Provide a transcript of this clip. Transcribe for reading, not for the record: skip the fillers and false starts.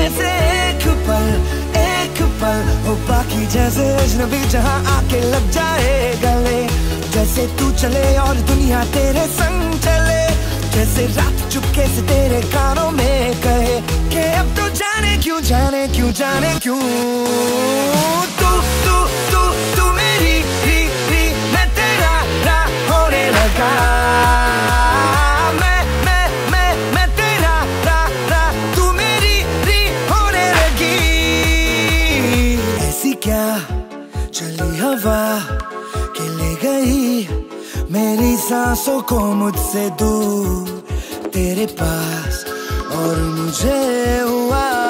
से एक पल हो बाकी जैसे अजनबी जहां आके लग जाए गले। जैसे तू चले और दुनिया तेरे संग चले, जैसे रात चुपके से तेरे कानों में कहे कि अब तो जाने क्यों जाने क्यों जाने क्यों। तू तू तू तू मेरी री मैं तेरा रा होने लगा। मैं तेरा रा तू मेरी री होने लगी। ऐसी क्या चली हवा कि ले गई मेरी सांसों को मुझसे दूर तेरे पास, और मुझे हुआ